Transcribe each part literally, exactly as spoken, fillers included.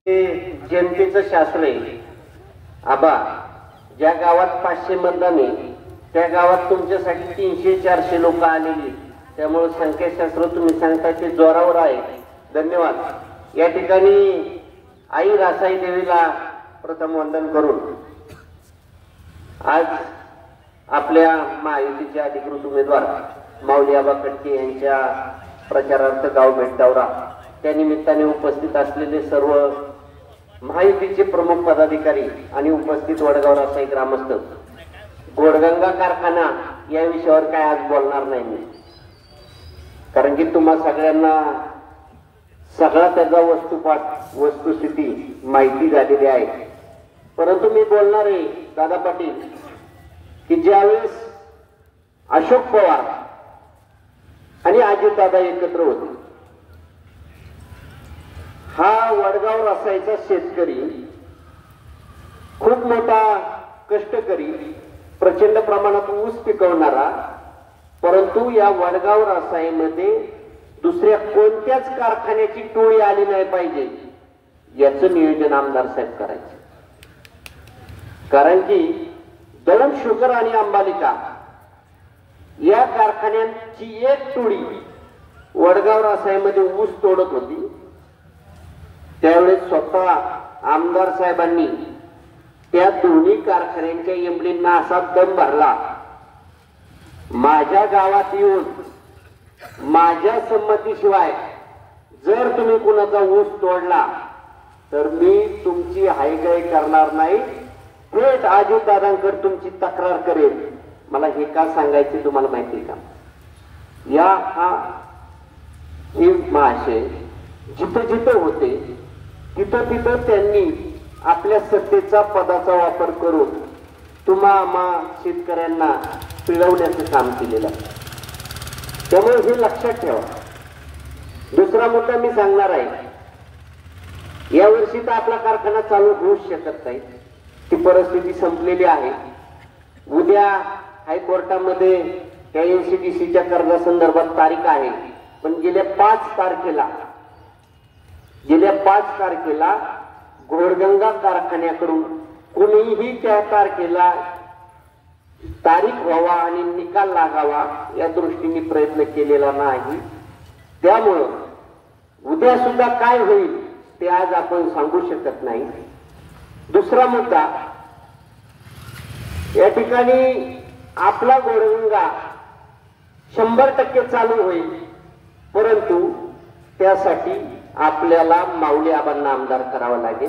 जनतेचं शास्त्र आहे आबा. ज्या गावात पाचशे मतदान आहे त्या गावात तुमच्यासाठी तीनशे चारशे लोक आलेली, त्यामुळे संख्याशास्त्र तुम्ही सांगता ते जोरावर आहे. धन्यवाद. या ठिकाणी आई रासाई देवीला प्रथम वंदन करून आज आपल्या महायुतीचे अधिकृत उमेदवार माऊली आबा कटके यांच्या प्रचारार्थ गाव भेट दौरा, त्या निमित्ताने उपस्थित असलेले सर्व महायुतीचे प्रमुख पदाधिकारी आणि उपस्थित वडगाव रासाई ग्रामस्थ, घोडगंगा कारखाना या विषयावर काय आज बोलणार नाही मी, कारण की तुम्हा सगळ्यांना सगळा त्याचा वस्तुपाठ वस्तुस्थिती माहिती झालेली आहे. परंतु मी बोलणार आहे दादा पाटील की ज्यावेळेस अशोक पवार आणि अजितदादा एकत्र होते, हा वडगाव रासाईचा शेतकरी खूप मोठा कष्टकरी, प्रचंड प्रमाणात ऊस पिकवणारा, परंतु या वडगाव रासाईमध्ये दुसऱ्या कोणत्याच कारखान्याची टोळी आली नाही पाहिजे याचं नियोजन आमदार साहेब करायचं. कारण की दळण शुगर आणि अंबालिका या कारखान्यांची एक टोळी वडगाव रासाईमध्ये ऊस तोडत होती. त्यावेळेस स्वतः आमदार साहेबांनी त्या दोन्ही कारखान्यांच्या एमडींना असा दम भरला, माझ्या गावात येऊन माझ्या संमतीशिवाय जर तुम्ही कुणाचा ऊस तोडला तर मी तुमची हायगाई करणार नाही, थेट अजितदादांकडे तुमची तक्रार करेल. मला हे का सांगायचे तुम्हाला माहिती का? या हा हे महाशय जिथं जिथं होते तिथं तिथं त्यांनी आपल्या सत्तेचा पदाचा वापर करून तुम्हा आम्हा शेतकऱ्यांना पिळवण्याचं काम केलेलं आहे. त्यामुळे हे लक्षात ठेवा. दुसरा मुद्दा मी सांगणार आहे, यावर्षी तर आपला कारखाना चालू होऊच शकत नाही, ती परिस्थिती संपलेली आहे. उद्या हायकोर्टामध्ये त्या एनसीडीसीच्या कर्जासंदर्भात तारीख आहे, पण गेल्या पाच तारखेला गेल्या पाच तारखेला घोडगंगा कारखान्याकडून कोणीही त्या तारखेला तारीख व्हावा आणि निकाल लागावा या दृष्टीने प्रयत्न केलेला नाही. त्यामुळं उद्या सुद्धा काय होईल ते आज आपण सांगू शकत नाही. दुसरा मुद्दा, या ठिकाणी आपला घोडगंगा शंभर टक्के चालू होईल, परंतु त्यासाठी आपल्याला माऊली आबांना आमदार करावा लागेल.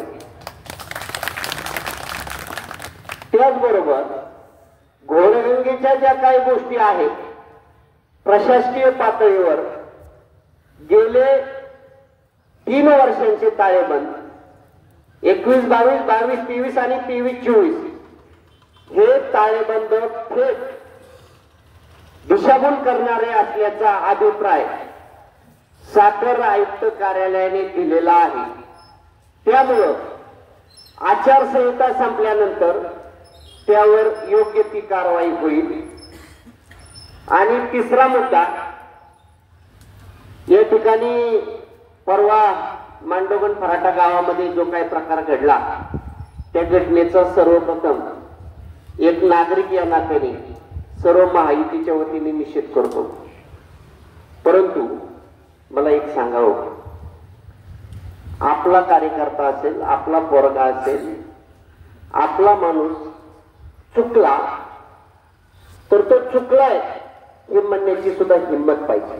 त्याचबरोबर घोडगंगेच्या ज्या काही गोष्टी आहेत प्रशासकीय पातळीवर गेले तीन वर्षांचे ताळेबंद, एकवीस बावीस बावीस तेवीस आणि तेवीस चोवीस हे ताळेबंद थेट दिशाभूल करणारे असल्याचा अभिप्राय साखर आयुक्त कार्यालयाने दिलेला आहे. त्यामुळं आचारसंहिता संपल्यानंतर त्यावर योग्य ती कारवाई होईल. आणि तिसरा मुद्दा, या ठिकाणी परवा मांडोगण फराटा गावामध्ये जो काही प्रकार घडला त्या घटनेचा सर्वप्रथम एक नागरिक या नात्याने सर्व महायुतीच्या वतीने निषेध करतो. परंतु मला एक सांगावं, आपला कार्यकर्ता असेल, आपला पोरगा असेल, आपला माणूस चुकला तर तो चुकलाय हे म्हणण्याची सुद्धा हिंमत पाहिजे.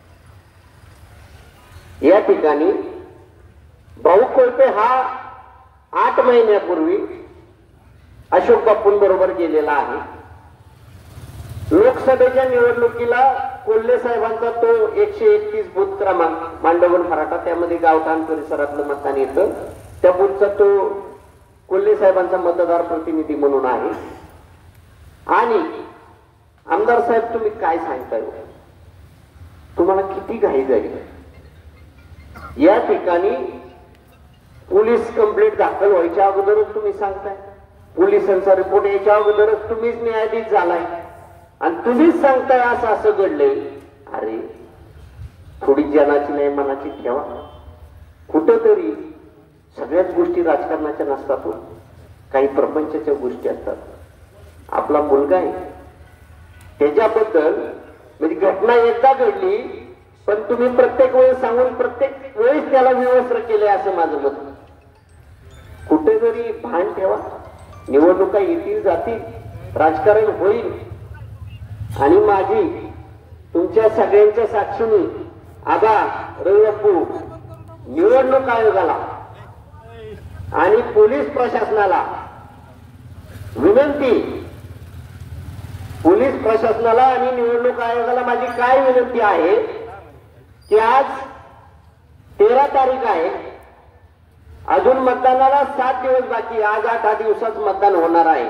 या ठिकाणी भाऊ कोळपे हा आठ महिन्यापूर्वी अशोक बापूंबरोबर गेलेला आहे. लोकसभेच्या निवडणुकीला कोल्हे साहेबांचा तो एकशे एकतीस बूथ क्रमांक मांडवगण फराटा, त्यामध्ये गावठाण परिसरातलं मतदान येतं, त्या बूथचा तो कोल्हे साहेबांचा मतदार प्रतिनिधी म्हणून आहे. आणि आमदार साहेब तुम्ही काय सांगताय, तुम्हाला किती घाई झाली? या ठिकाणी पोलीस कंप्लेंट दाखल व्हायच्या अगोदरच तुम्ही सांगताय, पोलिसांचा रिपोर्ट यायच्या अगोदरच तुम्हीच न्यायाधीश झालाय आणि तुम्हीच सांगताय असं असं घडलंय. अरे थोडी जनाची नाही मनाची ठेवा. कुठंतरी सगळ्याच गोष्टी राजकारणाच्या नसतात हो. काही प्रपंचाच्या गोष्टी असतात. आपला मुलगा आहे त्याच्याबद्दल म्हणजे घटना एकदा घडली पण तुम्ही प्रत्येक वेळेस सांगून प्रत्येक वेळेस त्याला विवस्त्र केले असं माझं मत. कुठेतरी भान ठेवा. निवडणुका येतील जातील, राजकारण होईल आणि माझी तुमच्या सगळ्यांच्या साक्षीने आबा रवी बापू निवडणूक आयोगाला आणि पोलीस प्रशासनाला विनंती, पोलीस प्रशासनाला आणि निवडणूक आयोगाला माझी काय विनंती आहे की आज तेरा तारीख आहे, अजून मतदानाला सात दिवस बाकी, आज आठ आठ दिवसात मतदान होणार आहे.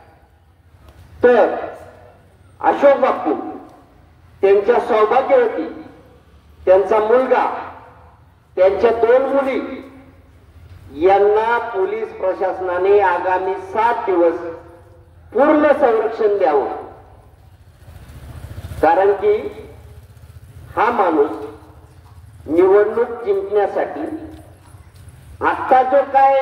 तर अशोक बापू त्यांच्या सौभाग्यवती, त्यांचा मुलगा, त्यांच्या दोन मुली यांना पोलीस प्रशासनाने आगामी सात दिवस पूर्ण संरक्षण द्यावं. कारण की हा माणूस निवडणूक जिंकण्यासाठी आता जो काय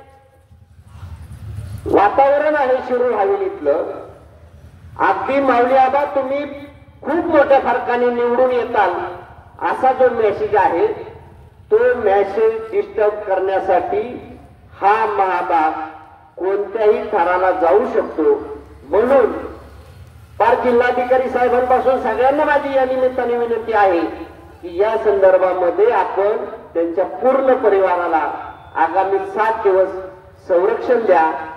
वातावरण आहे शिरूर हवेलीतलं, अगदी माऊली आबा तुम्ही खूप मोठ्या फरकाने निवडून येताल असा जो मेसेज आहे तो मेसेज डिस्टर्ब करण्यासाठी हा महाभाग कोणत्याही थराला जाऊ शकतो. म्हणून पार जिल्हाधिकारी साहेबांपासून सगळ्यांना माझी या निमित्ताने विनंती आहे की या संदर्भामध्ये आपण त्यांच्या पूर्ण परिवाराला आगामी सात दिवस संरक्षण द्या.